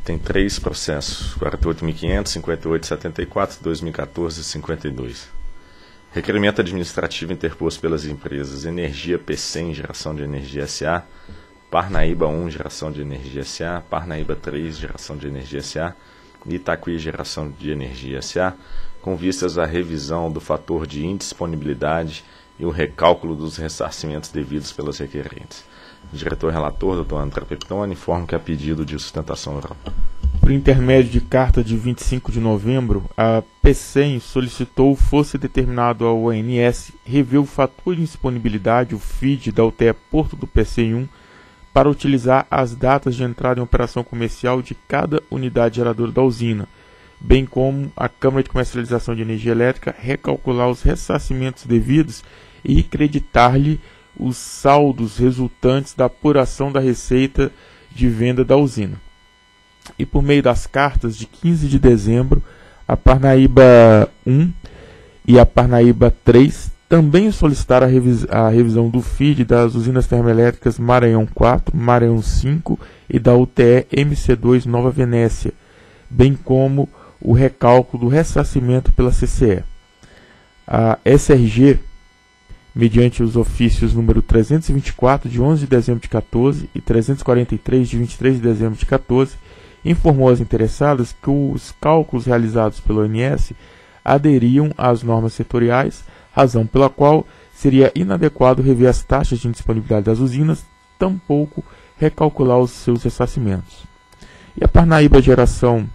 tem 3 processos, 48.500, 58.74, 2014 e 52. Requerimento administrativo interposto pelas empresas Energia PCEM, Geração de Energia S.A., Parnaíba 1, Geração de Energia S.A., Parnaíba 3, Geração de Energia S.A. e Itaquí, Geração de Energia S.A., com vistas à revisão do fator de indisponibilidade e o recálculo dos ressarcimentos devidos pelos requerentes. O diretor-relator, Dr. André Peptoni, informa que há pedido de sustentação oral. Por intermédio de carta de 25 de novembro, a PCEM solicitou fosse determinado ao ONS rever o fator de indisponibilidade, o FID, da UTE Porto do PCEM 1, para utilizar as datas de entrada em operação comercial de cada unidade geradora da usina, bem como a Câmara de Comercialização de Energia Elétrica recalcular os ressarcimentos devidos e creditar-lhe os saldos resultantes da apuração da receita de venda da usina. E por meio das cartas de 15 de dezembro, a Parnaíba 1 e a Parnaíba 3 também solicitaram a revisão do FID das usinas termoelétricas Maranhão 4, Maranhão 5 e da UTE MC2 Nova Venécia, bem como o recálculo do ressarcimento pela CCE. A SRG, mediante os ofícios número 324 de 11 de dezembro de 14 e 343 de 23 de dezembro de 14, informou às interessadas que os cálculos realizados pelo ONS aderiam às normas setoriais, razão pela qual seria inadequado rever as taxas de indisponibilidade das usinas, tampouco recalcular os seus ressarcimentos. E a Parnaíba Geração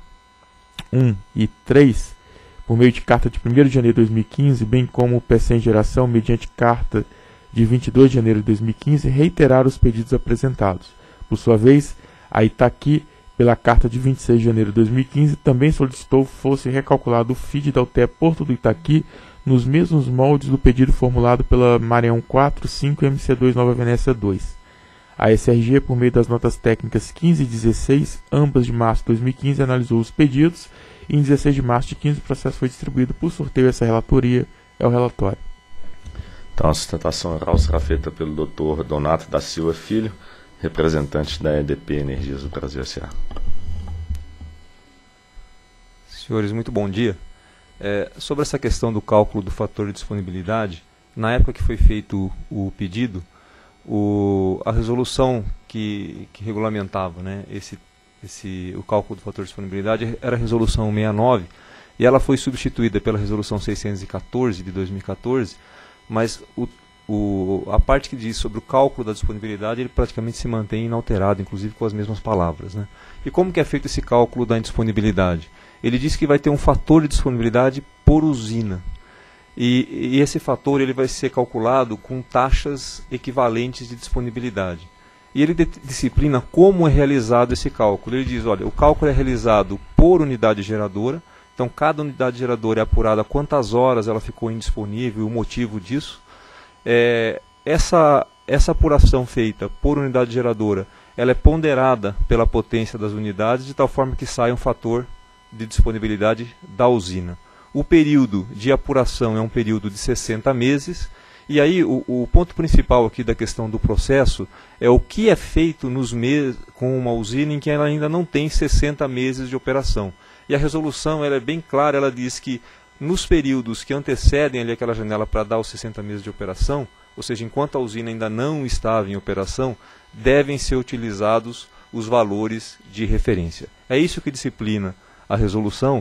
1 e 3, por meio de carta de 1º de janeiro de 2015, bem como o PCEM Geração, mediante carta de 22 de janeiro de 2015, reiteraram os pedidos apresentados. Por sua vez, a Itaquí, pela carta de 26 de janeiro de 2015, também solicitou fosse recalculado o FID da UTE Porto do Itaqui nos mesmos moldes do pedido formulado pela Maranhão 4, 5 e MC2 Nova Venécia 2. A SRG, por meio das notas técnicas 15 e 16, ambas de março de 2015, analisou os pedidos e em 16 de março de 2015 o processo foi distribuído por sorteio. Essa relatoria é o relatório. Então, a sustentação oral será feita pelo Dr. Donato da Silva Filho, representante da EDP Energias do Brasil S.A. Senhores, muito bom dia. Sobre essa questão do cálculo do fator de disponibilidade, na época que foi feito o pedido, a resolução que regulamentava, né, o cálculo do fator de disponibilidade era a resolução 69, e ela foi substituída pela resolução 614 de 2014, mas a parte que diz sobre o cálculo da disponibilidade, ele praticamente se mantém inalterado, inclusive com as mesmas palavras, né? E como que é feito esse cálculo da indisponibilidade? Ele diz que vai ter um fator de disponibilidade por usina. E esse fator ele vai ser calculado com taxas equivalentes de disponibilidade. E ele disciplina como é realizado esse cálculo. Ele diz, olha, o cálculo é realizado por unidade geradora, então cada unidade geradora é apurada quantas horas ela ficou indisponível e o motivo disso. Essa apuração feita por unidade geradora, ela é ponderada pela potência das unidades, de tal forma que sai um fator de disponibilidade da usina. O período de apuração é um período de 60 meses, e aí o ponto principal aqui da questão do processo é o que é feito nos meses com uma usina em que ela ainda não tem 60 meses de operação. E a resolução ela é bem clara, ela diz que nos períodos que antecedem ali aquela janela para dar os 60 meses de operação, ou seja, enquanto a usina ainda não estava em operação, devem ser utilizados os valores de referência. É isso que disciplina a resolução.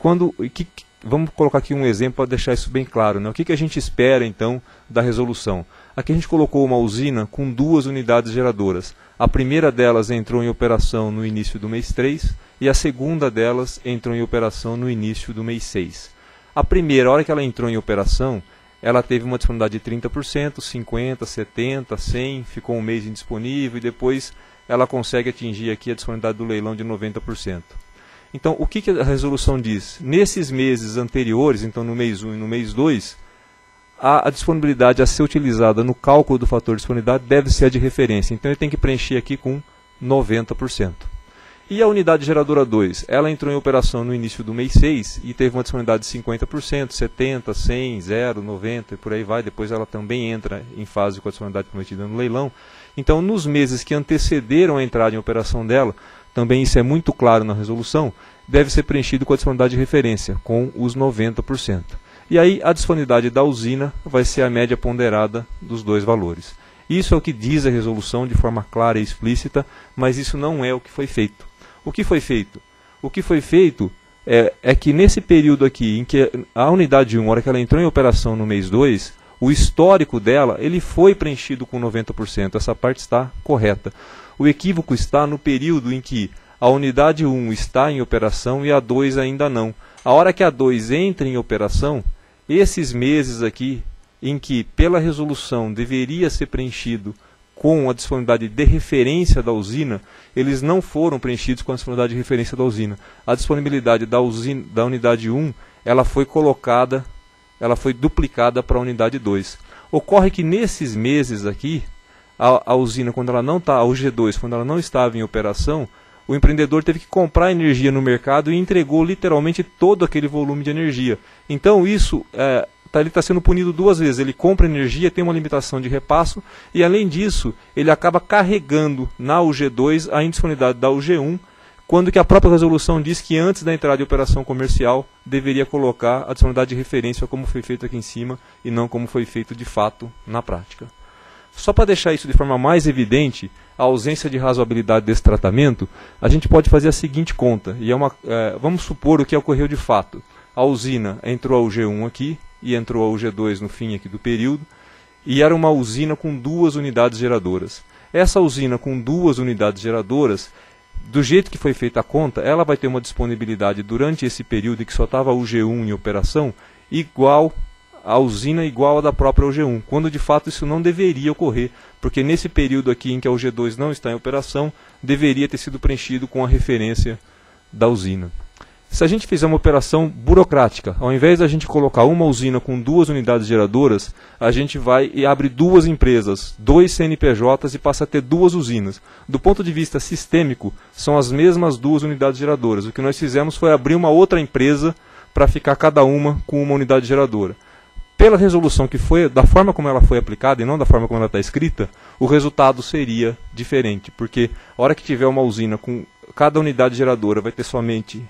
Vamos colocar aqui um exemplo para deixar isso bem claro, né? O que a gente espera então da resolução? Aqui a gente colocou uma usina com 2 unidades geradoras. A primeira delas entrou em operação no início do mês 3 e a segunda delas entrou em operação no início do mês 6. A primeira, a hora que ela entrou em operação, ela teve uma disponibilidade de 30%, 50%, 70%, 100%, ficou um mês indisponível e depois ela consegue atingir aqui a disponibilidade do leilão de 90%. Então, o que a resolução diz? Nesses meses anteriores, então no mês 1 e no mês 2, a disponibilidade a ser utilizada no cálculo do fator de disponibilidade deve ser a de referência. Então, ele tem que preencher aqui com 90%. E a unidade geradora 2, ela entrou em operação no início do mês 6 e teve uma disponibilidade de 50%, 70%, 100%, 0%, 90% e por aí vai. Depois ela também entra em fase com a disponibilidade prometida no leilão. Então, nos meses que antecederam a entrada em operação dela, também isso é muito claro na resolução, deve ser preenchido com a disponibilidade de referência, com os 90%. E aí a disponibilidade da usina vai ser a média ponderada dos dois valores. Isso é o que diz a resolução de forma clara e explícita, mas isso não é o que foi feito. O que foi feito? O que foi feito é que nesse período aqui, em que a unidade 1, na hora que ela entrou em operação no mês 2, o histórico dela ele foi preenchido com 90%. Essa parte está correta. O equívoco está no período em que a unidade 1 está em operação e a 2 ainda não. A hora que a 2 entra em operação, esses meses aqui, em que pela resolução deveria ser preenchido com a disponibilidade de referência da usina, eles não foram preenchidos com a disponibilidade de referência da usina. A disponibilidade da unidade 1, ela foi duplicada para a unidade 2. Ocorre que nesses meses aqui, a usina, quando ela não está, a UG2, quando ela não estava em operação, o empreendedor teve que comprar energia no mercado e entregou literalmente todo aquele volume de energia. Então isso ele está sendo punido duas vezes. Ele compra energia, tem uma limitação de repasso e, além disso, ele acaba carregando na UG2 a indisponibilidade da UG1, quando que a própria resolução diz que antes da entrada de operação comercial deveria colocar a disponibilidade de referência como foi feito aqui em cima e não como foi feito de fato na prática. Só para deixar isso de forma mais evidente, a ausência de razoabilidade desse tratamento, a gente pode fazer a seguinte conta. E vamos supor o que ocorreu de fato. A usina entrou a UG1 aqui e entrou a UG2 no fim aqui do período, e era uma usina com 2 unidades geradoras. Essa usina com 2 unidades geradoras, do jeito que foi feita a conta, ela vai ter uma disponibilidade durante esse período em que só estava a UG1 em operação, igual a usina igual a da própria UG1, quando de fato isso não deveria ocorrer, porque nesse período aqui em que a UG2 não está em operação, deveria ter sido preenchido com a referência da usina. Se a gente fizer uma operação burocrática, ao invés de a gente colocar uma usina com 2 unidades geradoras, a gente vai e abre 2 empresas, 2 CNPJs e passa a ter 2 usinas. Do ponto de vista sistêmico, são as mesmas 2 unidades geradoras. O que nós fizemos foi abrir uma outra empresa para ficar cada uma com uma unidade geradora. Pela resolução que foi, da forma como ela foi aplicada e não da forma como ela está escrita, o resultado seria diferente, porque a hora que tiver uma usina com cada unidade geradora vai ter somente,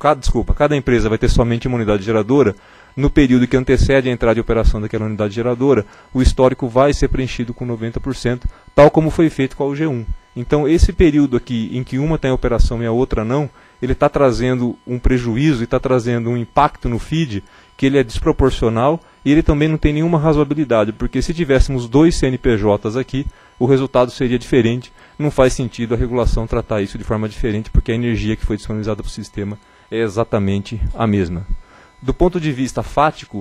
cada empresa vai ter somente uma unidade geradora, no período que antecede a entrada de operação daquela unidade geradora, o histórico vai ser preenchido com 90%, tal como foi feito com a UG1. Então esse período aqui, em que uma está em operação e a outra não, ele está trazendo um prejuízo e está trazendo um impacto no FID, que ele é desproporcional e ele também não tem nenhuma razoabilidade, porque se tivéssemos 2 CNPJs aqui, o resultado seria diferente. Não faz sentido a regulação tratar isso de forma diferente, porque a energia que foi disponibilizada para o sistema é exatamente a mesma. Do ponto de vista fático,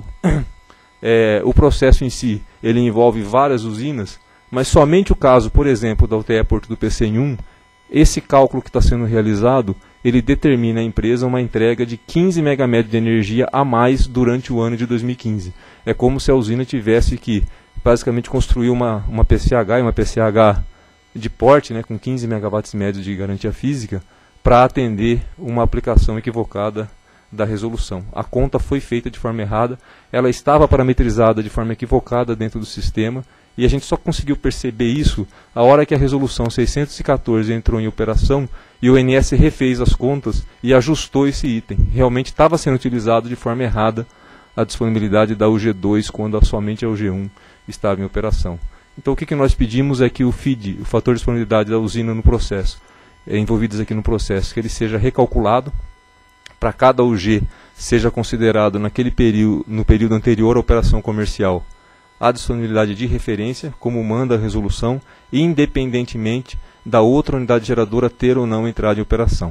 o processo em si ele envolve várias usinas, mas somente o caso, por exemplo, da UTE Porto do PCM1, esse cálculo que está sendo realizado, ele determina à empresa uma entrega de 15 megamédia de energia a mais durante o ano de 2015. É como se a usina tivesse que basicamente construir uma PCH e uma PCH de porte, né, com 15 megawatts médios de garantia física, para atender uma aplicação equivocada da resolução. A conta foi feita de forma errada, ela estava parametrizada de forma equivocada dentro do sistema, e a gente só conseguiu perceber isso a hora que a resolução 614 entrou em operação e o ONS refez as contas e ajustou esse item. Realmente estava sendo utilizado de forma errada a disponibilidade da UG2 quando somente a UG1 estava em operação. Então o que nós pedimos é que o FID, o fator de disponibilidade da usina no processo, envolvidos aqui no processo, que ele seja recalculado, para cada UG seja considerado no período anterior à operação comercial a disponibilidade de referência, como manda a resolução, independentemente da outra unidade geradora ter ou não entrado em operação.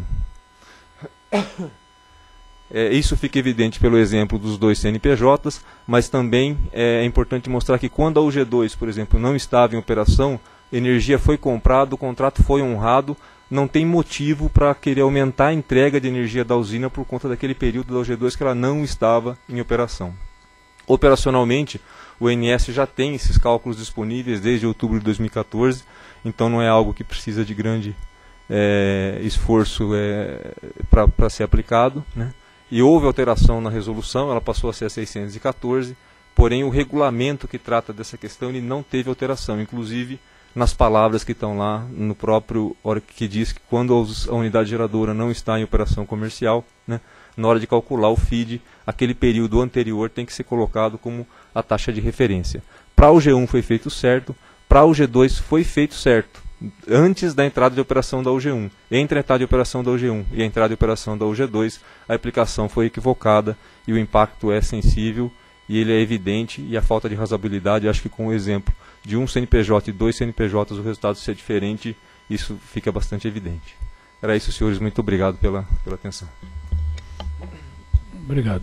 Isso fica evidente pelo exemplo dos 2 CNPJs, mas também é importante mostrar que quando a UG2, por exemplo, não estava em operação, energia foi comprada, o contrato foi honrado, não tem motivo para querer aumentar a entrega de energia da usina por conta daquele período da UG2 que ela não estava em operação. Operacionalmente, o ONS já tem esses cálculos disponíveis desde outubro de 2014, então não é algo que precisa de grande esforço para ser aplicado, né? E houve alteração na resolução, ela passou a ser a 614, porém o regulamento que trata dessa questão ele não teve alteração. Inclusive, nas palavras que estão lá no próprio, hora que diz que quando a unidade geradora não está em operação comercial, né, na hora de calcular o FID, aquele período anterior tem que ser colocado como a taxa de referência. Para o G1 foi feito certo, para o G2 foi feito certo, antes da entrada de operação da UG1. Entre a entrada de operação da UG1 e a entrada de operação da UG2, a aplicação foi equivocada e o impacto é sensível e ele é evidente, e a falta de razoabilidade, acho que com o exemplo de um CNPJ e 2 CNPJs o resultado ser diferente, isso fica bastante evidente. Era isso, senhores, muito obrigado pela atenção. Obrigado.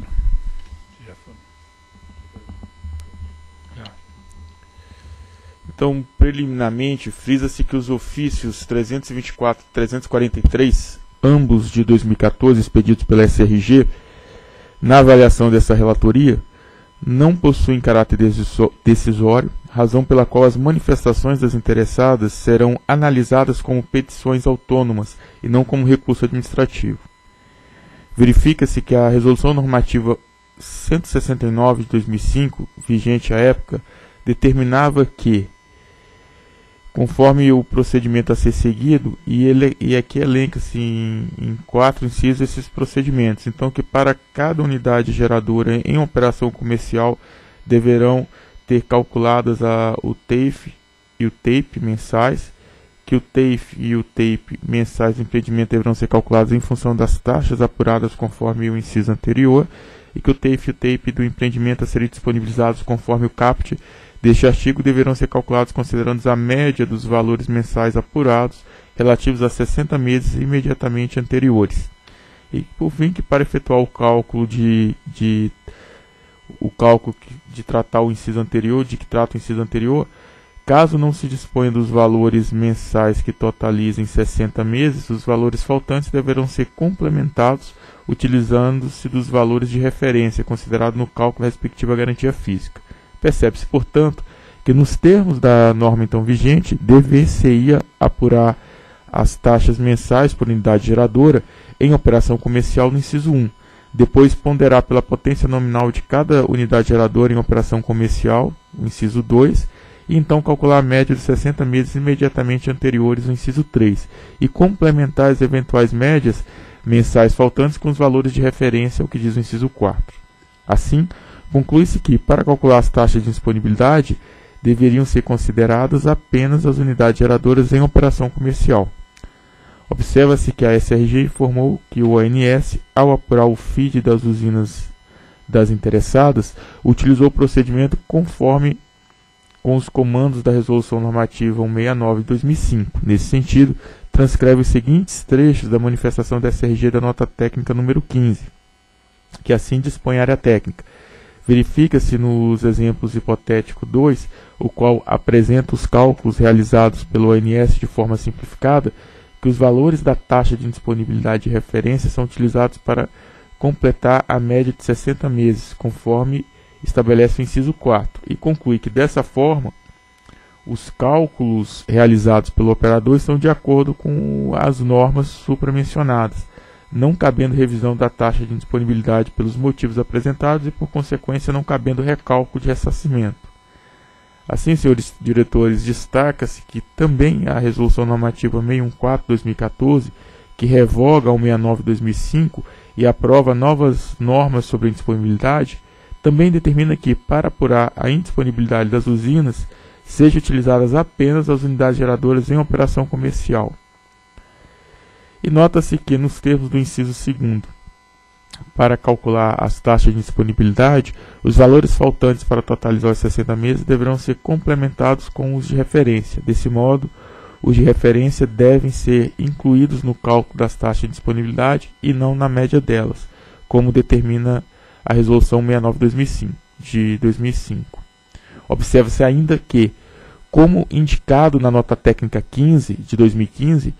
Então, preliminarmente, frisa-se que os ofícios 324 e 343, ambos de 2014, expedidos pela SRG, na avaliação dessa relatoria, não possuem caráter decisório, razão pela qual as manifestações das interessadas serão analisadas como petições autônomas e não como recurso administrativo. Verifica-se que a Resolução Normativa 169 de 2005, vigente à época, determinava que, conforme o procedimento a ser seguido, e aqui elenca-se em 4 incisos esses procedimentos, então que para cada unidade geradora em operação comercial deverão ter calculadas o TEIF e o TEIP mensais, que o TEIF e o TEIP mensais de empreendimento deverão ser calculados em função das taxas apuradas conforme o inciso anterior, e que o TEIF e o TEIP do empreendimento a serem disponibilizados conforme o CAPT deste artigo deverão ser calculados considerando a média dos valores mensais apurados relativos a 60 meses imediatamente anteriores. E por fim, que para efetuar o cálculo de tratar o inciso anterior, de que trata o inciso anterior, caso não se disponha dos valores mensais que totalizem 60 meses, os valores faltantes deverão ser complementados utilizando-se dos valores de referência considerados no cálculo da respectiva garantia física. Percebe-se, portanto, que nos termos da norma então vigente, dever-se-ia apurar as taxas mensais por unidade geradora em operação comercial no inciso 1, depois ponderar pela potência nominal de cada unidade geradora em operação comercial, o inciso 2, e então calcular a média de 60 meses imediatamente anteriores, o inciso 3, e complementar as eventuais médias mensais faltantes com os valores de referência, o que diz o inciso 4. Assim, conclui-se que, para calcular as taxas de disponibilidade, deveriam ser consideradas apenas as unidades geradoras em operação comercial. Observa-se que a SRG informou que o ONS, ao apurar o FID das usinas das interessadas, utilizou o procedimento conforme com os comandos da Resolução Normativa 169 de 2005. Nesse sentido, transcreve os seguintes trechos da manifestação da SRG da nota técnica número 15, que assim dispõe a área técnica. Verifica-se nos exemplos hipotético 2, o qual apresenta os cálculos realizados pelo ONS de forma simplificada, que os valores da taxa de indisponibilidade de referência são utilizados para completar a média de 60 meses, conforme estabelece o inciso 4, e conclui que, dessa forma, os cálculos realizados pelo operador estão de acordo com as normas supramencionadas, não cabendo revisão da taxa de indisponibilidade pelos motivos apresentados e, por consequência, não cabendo recálculo de ressarcimento. Assim, senhores diretores, destaca-se que também a Resolução Normativa 614/2014, que revoga a 169/2005 e aprova novas normas sobre a indisponibilidade, também determina que, para apurar a indisponibilidade das usinas, sejam utilizadas apenas as unidades geradoras em operação comercial. E nota-se que, nos termos do inciso 2º, para calcular as taxas de disponibilidade, os valores faltantes para totalizar os 60 meses deverão ser complementados com os de referência. Desse modo, os de referência devem ser incluídos no cálculo das taxas de disponibilidade e não na média delas, como determina a Resolução 69 de 2005. Observa-se ainda que, como indicado na nota técnica 15 de 2015,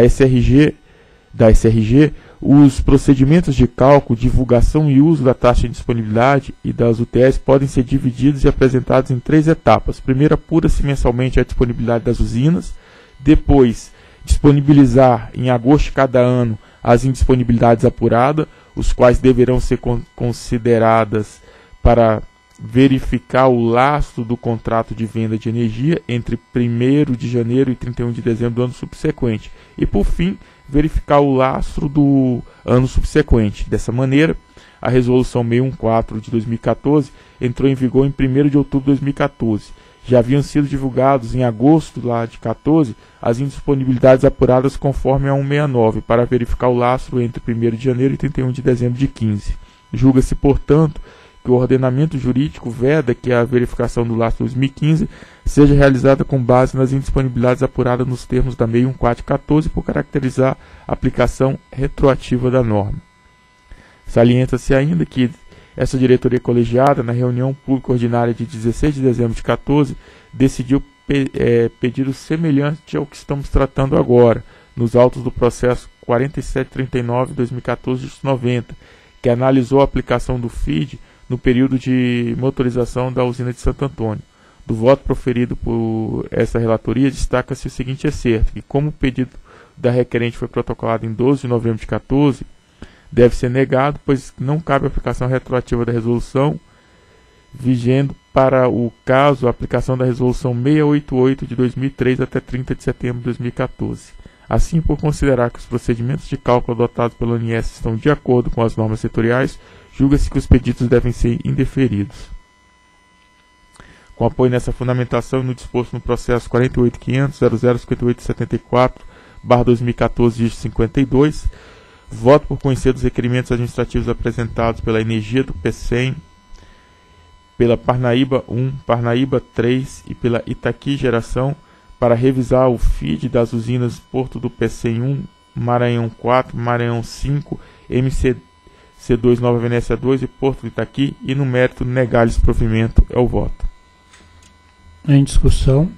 da SRG, os procedimentos de cálculo, divulgação e uso da taxa de disponibilidade e das UTS podem ser divididos e apresentados em 3 etapas. Primeiro, apura-se mensalmente a disponibilidade das usinas. Depois, disponibilizar em agosto de cada ano as indisponibilidades apuradas, os quais deverão ser consideradas para verificar o lastro do contrato de venda de energia entre 1º de janeiro e 31 de dezembro do ano subsequente. E, por fim, verificar o lastro do ano subsequente. Dessa maneira, a Resolução 614 de 2014 entrou em vigor em 1º de outubro de 2014. Já haviam sido divulgados em agosto de 2014 as indisponibilidades apuradas conforme a 169 para verificar o lastro entre 1º de janeiro e 31 de dezembro de 15. Julga-se, portanto, que o ordenamento jurídico veda que a verificação do lastro 2015 seja realizada com base nas indisponibilidades apuradas nos termos da 614 por caracterizar a aplicação retroativa da norma. Salienta-se ainda que essa diretoria colegiada, na reunião pública ordinária de 16 de dezembro de 2014, decidiu pedido semelhante ao que estamos tratando agora, nos autos do processo 4739/2014-90, que analisou a aplicação do FID no período de motorização da usina de Santo Antônio. Do voto proferido por essa relatoria, destaca-se o seguinte excerto, que como o pedido da requerente foi protocolado em 12 de novembro de 2014, deve ser negado, pois não cabe aplicação retroativa da resolução, vigendo para o caso a aplicação da resolução 688 de 2003 até 30 de setembro de 2014. Assim, por considerar que os procedimentos de cálculo adotados pela ONS estão de acordo com as normas setoriais, julga-se que os pedidos devem ser indeferidos. Com apoio nessa fundamentação e no disposto no processo 48.500.005874/2014-52, voto por conhecer dos requerimentos administrativos apresentados pela Energia do PCEM, pela Parnaíba 1, Parnaíba 3 e pela Itaqui Geração para revisar o FID das usinas Porto do PCEM 1, Maranhão 4, Maranhão 5, MC2 Nova Venécia 2 e Porto do Itaqui, e no mérito negar-lhes provimento. É o voto. Em discussão.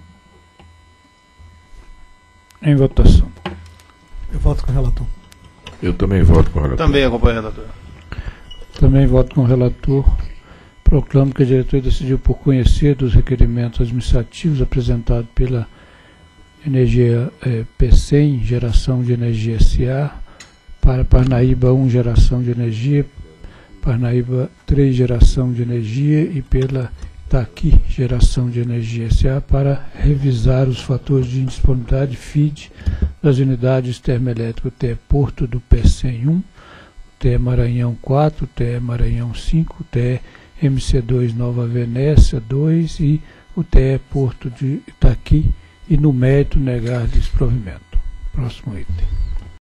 Em votação. Eu voto com o relator. Eu também voto com o relator. Também acompanho o relator. Também voto com o relator. Proclamo que a diretoria decidiu por conhecer dos requerimentos administrativos apresentados pela Energia PCEM, Geração de Energia SA, para Parnaíba 1, Geração de Energia, Parnaíba 3, Geração de Energia, e pela Itaqui, Geração de Energia SA, para revisar os fatores de indisponibilidade FID das unidades termoelétricas TE Porto do PCEM 1, TE Maranhão 4, TE Maranhão 5, TE MC2 Nova Venécia 2 e o TE Porto de Itaqui, e no mérito negar-lhes provimento. Próximo item.